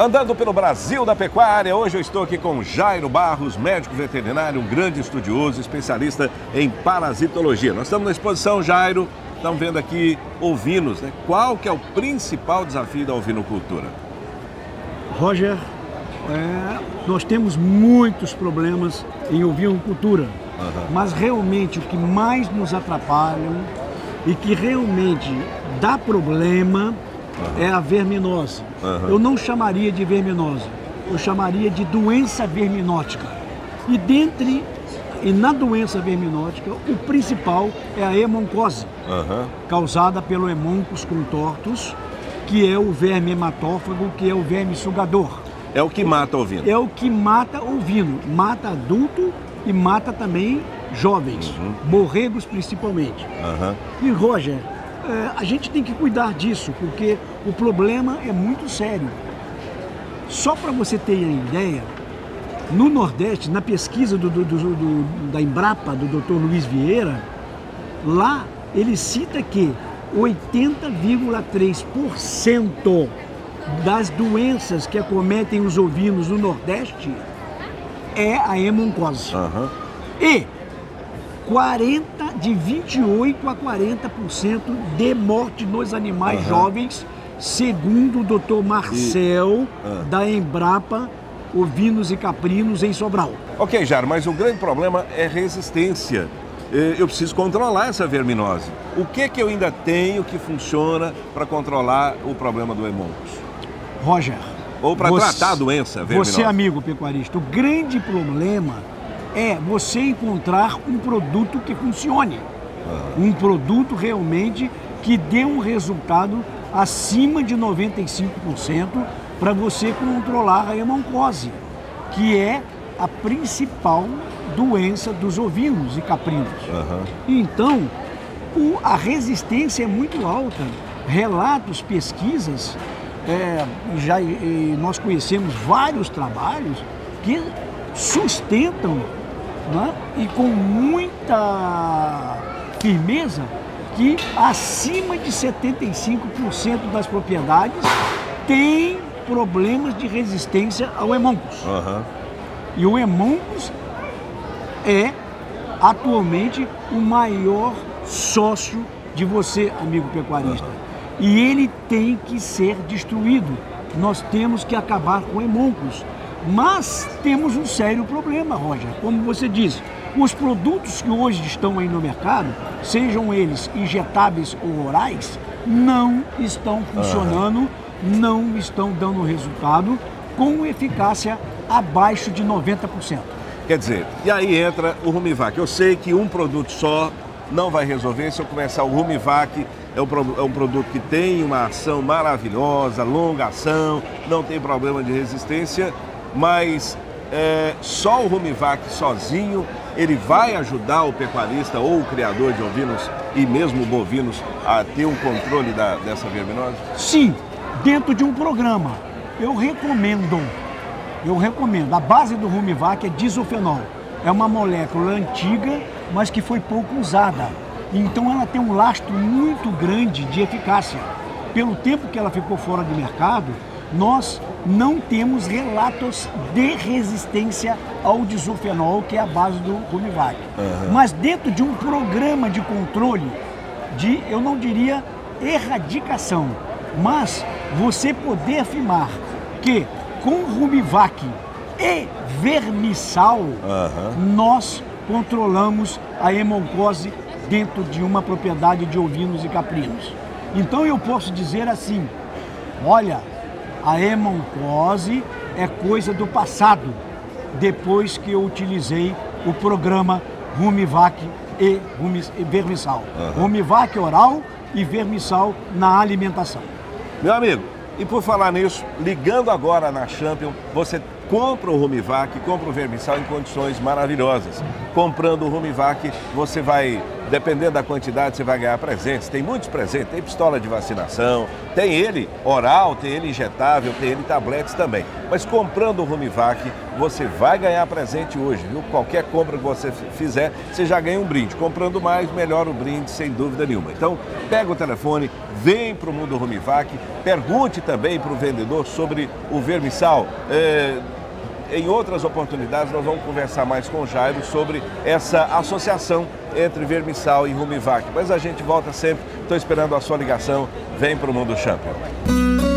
Andando pelo Brasil da pecuária, hoje eu estou aqui com Jairo Barros, médico veterinário, um grande estudioso, especialista em parasitologia. Nós estamos na exposição, Jairo, estamos vendo aqui ovinos, né? Qual que é o principal desafio da ovinocultura? Roger, nós temos muitos problemas em ovinocultura, mas realmente o que mais nos atrapalham e que realmente dá problema é a verminose. Eu não chamaria de verminose, eu chamaria de doença verminótica. E na doença verminótica, o principal é a hemoncose, causada pelo Haemoncus contortus, que é o verme hematófago, que é o verme sugador. É o que mata o ovino? É o que mata o ovino, mata adulto e mata também jovens, borregos principalmente. E Roger, a gente tem que cuidar disso, porque o problema é muito sério. Só para você ter a ideia, no Nordeste, na pesquisa da Embrapa, do Dr. Luiz Vieira, lá ele cita que 80,3% das doenças que acometem os ovinos no Nordeste é a hemoncose. E 28 a 40% de morte nos animais jovens, segundo o Dr. Marcel, da Embrapa, ovinos e caprinos em Sobral. Ok, Jairo, mas o grande problema é resistência. Eu preciso controlar essa verminose. O que eu ainda tenho que funciona para controlar o problema do Haemoncus? Roger, ou para tratar a doença verminose? Você, amigo pecuarista, o grande problema é você encontrar um produto que funcione. Um produto realmente que dê um resultado acima de 95% para você controlar a hemoncose, que é a principal doença dos ovinos e caprinos. Então, a resistência é muito alta. Relatos, pesquisas, nós conhecemos vários trabalhos que sustentam, né, e com muita firmeza que acima de 75% das propriedades têm problemas de resistência ao Haemoncus. E o Haemoncus é atualmente o maior sócio de você, amigo pecuarista. E ele tem que ser destruído. Nós temos que acabar com o Haemoncus. Mas temos um sério problema, Roger. Como você disse, os produtos que hoje estão aí no mercado, sejam eles injetáveis ou orais, não estão funcionando, não estão dando resultado com eficácia abaixo de 90%. Quer dizer, e aí entra o Rumivac. Eu sei que um produto só não vai resolver. Se eu começar o Rumivac, é um produto que tem uma ação maravilhosa, longa ação, não tem problema de resistência, mas só o Rumivac sozinho, ele vai ajudar o pecuarista ou o criador de ovinos e mesmo bovinos a ter um controle dessa verminose? Sim, dentro de um programa. Eu recomendo. A base do Rumivac é disofenol. É uma molécula antiga, mas que foi pouco usada. Então ela tem um lastro muito grande de eficácia. Pelo tempo que ela ficou fora de mercado, nós não temos relatos de resistência ao disofenol, que é a base do Rumivac. Mas dentro de um programa de controle, eu não diria erradicação, mas você poder afirmar que com Rumivac e vermissal, nós controlamos a hemoncose dentro de uma propriedade de ovinos e caprinos. Então eu posso dizer assim, olha, a hemoncose é coisa do passado, depois que eu utilizei o programa Rumivac e vermissal. Rumivac oral e vermissal na alimentação. Meu amigo, e por falar nisso, ligando agora na Champion, você compra o Rumivac, compra o vermissal em condições maravilhosas. Comprando o Rumivac, você vai Dependendo da quantidade, você vai ganhar presentes. Tem muitos presentes, tem pistola de vacinação, tem ele oral, tem ele injetável, tem ele tabletes também. Mas comprando o Rumivac, você vai ganhar presente hoje, viu? Qualquer compra que você fizer, você já ganha um brinde. Comprando mais, melhor o brinde, sem dúvida nenhuma. Então, pega o telefone, vem para o Mundo Rumivac, pergunte também para o vendedor sobre o vermissal. Em outras oportunidades, nós vamos conversar mais com o Jairo sobre essa associação entre vermissal e Rumivac. Mas a gente volta sempre. Estou esperando a sua ligação. Vem para o Mundo Champion.